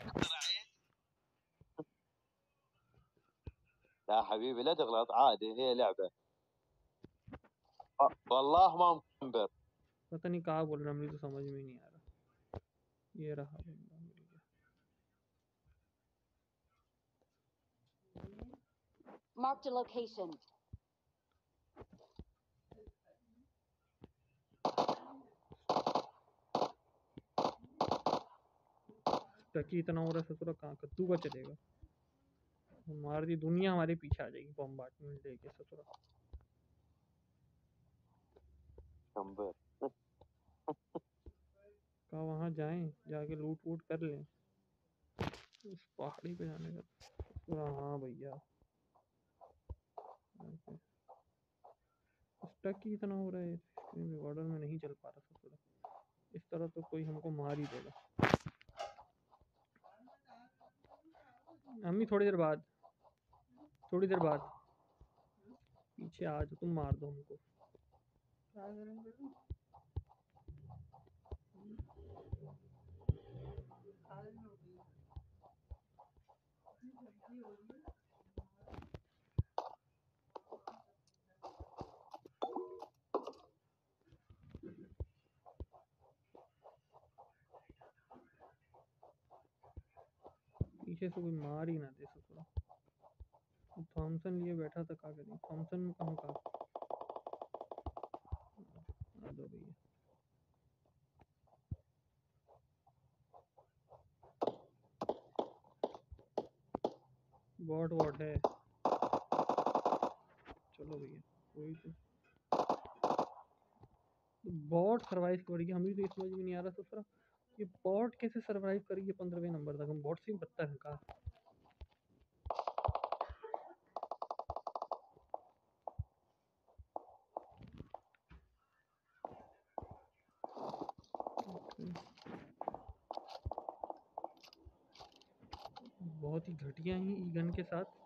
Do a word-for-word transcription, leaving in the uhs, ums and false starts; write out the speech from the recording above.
لا حبيبي لا تغلط، عادي هي لعبة. والله ما مكمبر. पता नहीं कहाँ बोल रहा, मुझे तो समझ में नहीं आ रहा. ये रहा बंदा मिल गया. Marked a location. टकी इतना हो रहा है ससुरा, कहाँ कद्दू का चलेगा. हमारी दुनिया हमारे पीछे आ जाएगी बॉम्बार्डमेंट लेके ससुरा. कम्बर कहा वहाँ जाएं, जाके लूट वूट कर लें उस पहाड़ी पे जाने का. ससुरा हाँ भैया. स्टक ही इतना हो रहा है, स्क्रीन रिकॉर्डर में नहीं चल पा रहा ससुरा. इस तरह तो कोई हमको मार ही देगा. अम्मी थोड़ी देर बाद, थोड़ी देर बाद पीछे आ जाओ, तुम मार दो हमको. पीछे से कोई मार ही ना दे ससुरा. थॉमसन लिए बैठा था, क्या करें. थॉमसन में कहाँ का आ दो भैया. बॉट वॉट है, चलो भैया. कोई तो बॉट सर्वाइव करेगी, हमें तो ये समझ में नहीं आ रहा ससुरा, ये बॉट कैसे सर्वाइव करेगी पंद्रहवें नंबर तक. हम बॉट से ही बदतर हैं का. बहुत ही घटिया ही ई गन के साथ